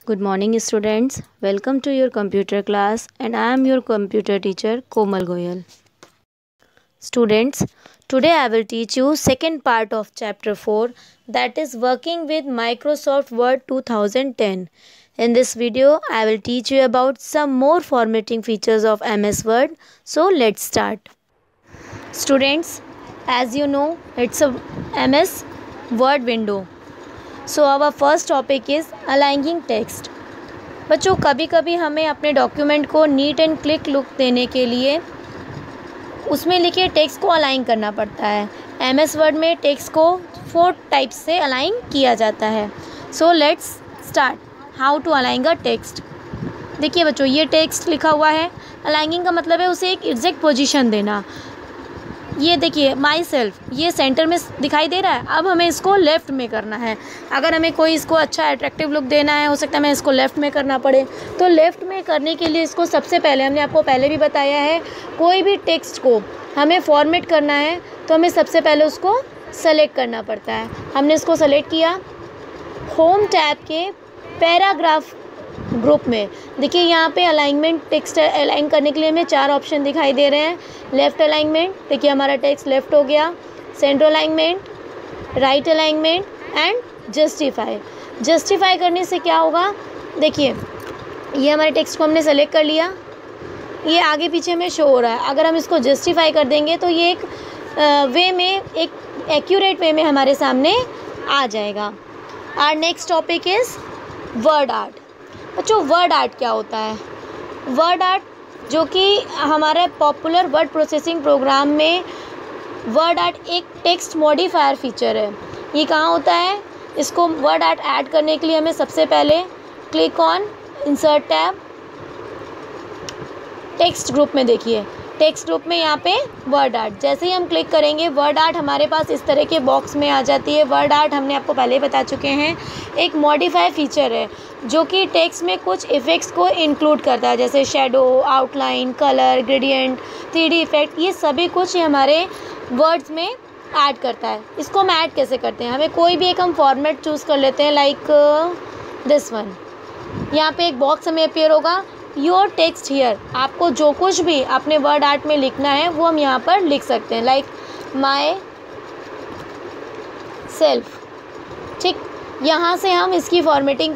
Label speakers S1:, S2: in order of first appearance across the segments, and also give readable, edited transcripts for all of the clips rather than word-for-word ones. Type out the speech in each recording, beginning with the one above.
S1: Good morning students. Welcome to your computer class and I am your computer teacher Komal Goyal. Students, today I will teach you second part of chapter 4, that is working with Microsoft Word 2010. In this video I will teach you about some more formatting features of MS Word. So let's start. Students, as you know, it's a MS Word window. So our first topic is aligning text. बच्चों, कभी कभी हमें अपने document को neat and click look देने के लिए उसमें लिखे टेक्स्ट को अलाइन करना पड़ता है. एमएस वर्ड में टेक्स्ट को 4 टाइप्स से अलाइन किया जाता है. So let's start how to align a text. देखिए बच्चों, ये टेक्स्ट लिखा हुआ है. अलाइनिंग का मतलब है उसे एक एग्जैक्ट पोजीशन देना. ये देखिए माई सेल्फ, ये सेंटर में दिखाई दे रहा है. अब हमें इसको लेफ़्ट में करना है. अगर हमें कोई इसको अच्छा अट्रैक्टिव लुक देना है, हो सकता है हमें इसको लेफ़्ट में करना पड़े. तो लेफ़्ट में करने के लिए इसको सबसे पहले, हमने आपको पहले भी बताया है, कोई भी टेक्स्ट को हमें फॉर्मेट करना है तो हमें सबसे पहले उसको सेलेक्ट करना पड़ता है. हमने इसको सेलेक्ट किया होम टैब के पैराग्राफ ग्रुप में. देखिए यहाँ पे अलाइनमेंट, टेक्स्ट अलाइन करने के लिए हमें 4 ऑप्शन दिखाई दे रहे हैं. लेफ़्ट अलाइनमेंट, देखिए हमारा टेक्स्ट लेफ़्ट हो गया. Centre alignment, right alignment and justify. Justify करने से क्या होगा, देखिए ये हमारे टेक्स्ट को हमने सेलेक्ट कर लिया, ये आगे पीछे में शो हो रहा है. अगर हम इसको जस्टिफाई कर देंगे तो ये एक वे में, एक एक्यूरेट वे में हमारे सामने आ जाएगा. Our next topic is word art. बच्चों, वर्ड आर्ट क्या होता है? वर्ड आर्ट, जो कि हमारे पॉपुलर वर्ड प्रोसेसिंग प्रोग्राम में वर्ड आर्ट एक टेक्स्ट मॉडिफायर फीचर है. ये कहाँ होता है? इसको वर्ड आर्ट ऐड करने के लिए हमें सबसे पहले click on insert tab, text group में. देखिए टेक्स्ट ग्रुप में यहाँ पे वर्ड आर्ट, जैसे ही हम क्लिक करेंगे वर्ड आर्ट हमारे पास इस तरह के बॉक्स में आ जाती है. वर्ड आर्ट हमने आपको पहले ही बता चुके हैं, एक मॉडिफाई फीचर है जो कि टेक्स्ट में कुछ इफ़ेक्ट्स को इंक्लूड करता है, जैसे shadow, outline, colour, gradient, 3D effect. ये सभी कुछ हमारे वर्ड्स में ऐड करता है. इसको हम ऐड कैसे करते हैं? हमें कोई भी एक हम फॉर्मेट चूज़ कर लेते हैं, लाइक दिस वन. यहाँ पे एक बॉक्स हमें अपीयर होगा, योर टेक्स्ट हियर. आपको जो कुछ भी अपने वर्ड आर्ट में लिखना है वो हम यहाँ पर लिख सकते हैं, लाइक माई सेल्फ. ठीक, यहाँ से हम इसकी फॉर्मेटिंग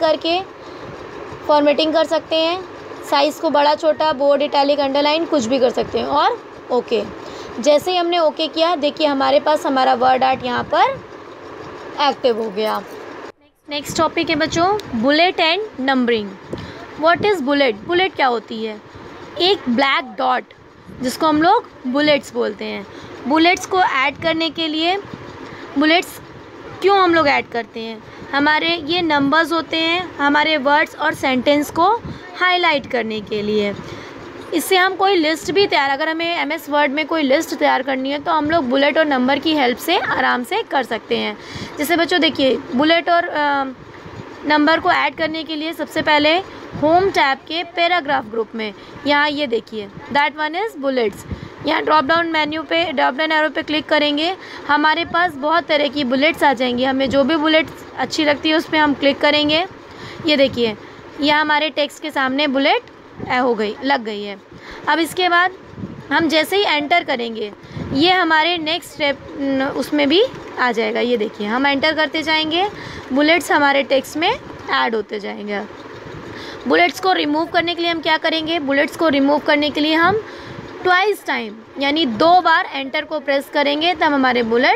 S1: कर सकते हैं. साइज़ को बड़ा छोटा, बोल्ड, इटैलिक, अंडरलाइन कुछ भी कर सकते हैं. और ओके, जैसे ही हमने ओके किया, देखिए हमारे पास हमारा वर्ड आर्ट यहाँ पर एक्टिव हो गया. नेक्स्ट टॉपिक है बच्चों, bullet and numbering. What is bullet? Bullet क्या होती है? एक ब्लैक डॉट, जिसको हम लोग बुलेट्स बोलते हैं. बुलेट्स को ऐड करने के लिए, बुलेट्स क्यों हम लोग ऐड करते हैं? हमारे ये नंबर्स होते हैं हमारे वर्ड्स और सेंटेंस को हाईलाइट करने के लिए. इससे हम कोई लिस्ट भी तैयार, अगर हमें एमएस वर्ड में कोई लिस्ट तैयार करनी है तो हम लोग बुलेट और नंबर की हेल्प से आराम से कर सकते हैं. जैसे बच्चों देखिए, बुलेट और नंबर को ऐड करने के लिए सबसे पहले होम टैब के पैराग्राफ ग्रुप में, यहाँ ये देखिए दैट वन इज़ बुलेट्स. यहाँ ड्रॉप डाउन एरो पे क्लिक करेंगे, हमारे पास बहुत तरह की बुलेट्स आ जाएंगी. हमें जो भी बुलेट्स अच्छी लगती है उस पर हम क्लिक करेंगे. ये देखिए यहाँ हमारे टेक्स्ट के सामने बुलेट लग गई है. अब इसके बाद हम जैसे ही एंटर करेंगे ये हमारे नेक्स्ट स्टेप उसमें भी आ जाएगा. ये देखिए हम एंटर करते जाएंगे, बुलेट्स हमारे टेक्स्ट में ऐड होते जाएंगे. बुलेट्स को रिमूव करने के लिए हम क्या करेंगे? बुलेट्स को रिमूव करने के लिए हम ट्वाइस टाइम, यानी 2 बार एंटर को प्रेस करेंगे, तब हमारे बुलेट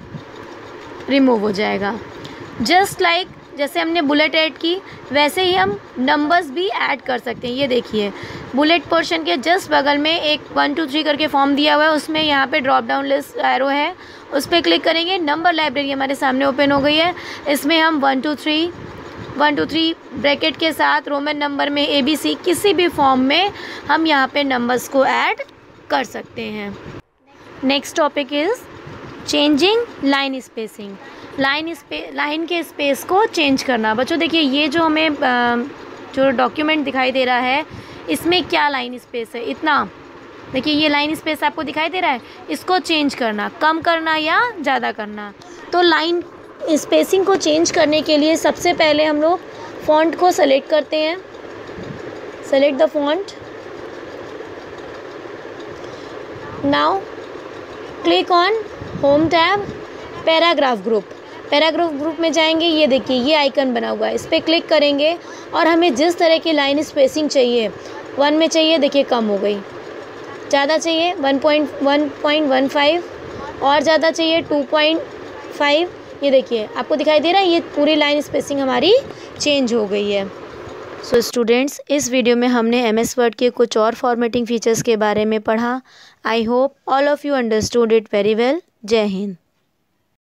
S1: रिमूव हो जाएगा. जस्ट लाइक जैसे हमने बुलेट ऐड की, वैसे ही हम नंबर्स भी ऐड कर सकते हैं. ये देखिए बुलेट पोर्शन के जस्ट बगल में एक 1 2 3 करके फॉर्म दिया हुआ है, उसमें यहाँ पे ड्रॉप डाउन लिस्ट एरो है, उस पर क्लिक करेंगे. नंबर लाइब्रेरी हमारे सामने ओपन हो गई है. इसमें हम 1 2 3 ब्रैकेट के साथ रोमन नंबर में ABC किसी भी फॉर्म में हम यहाँ पे नंबर्स को ऐड कर सकते हैं. Next topic is changing line spacing. Line के स्पेस को चेंज करना. बच्चों देखिए, ये जो हमें जो डॉक्यूमेंट दिखाई दे रहा है, इसमें क्या लाइन स्पेस है? इतना. देखिए ये लाइन स्पेस आपको दिखाई दे रहा है, इसको चेंज करना, कम करना या ज़्यादा करना. तो लाइन स्पेसिंग को चेंज करने के लिए सबसे पहले हम लोग फ़ॉन्ट को सेलेक्ट करते हैं, select the font. Now click on home tab, paragraph group. Paragraph group में जाएंगे, ये देखिए ये आइकन बना हुआ है, इस पर क्लिक करेंगे और हमें जिस तरह की लाइन स्पेसिंग चाहिए, 1 में चाहिए, देखिए कम हो गई, ज़्यादा चाहिए 1.15 और ज़्यादा चाहिए 2.5, ये देखिए आपको दिखाई दे रहा है, ये पूरी लाइन स्पेसिंग हमारी चेंज हो गई है। सो स्टूडेंट्स, इस वीडियो में हमने MS वर्ड के कुछ और फॉर्मेटिंग फीचर्स के बारे में पढ़ा। I hope all of you understood it very well. जय हिंद।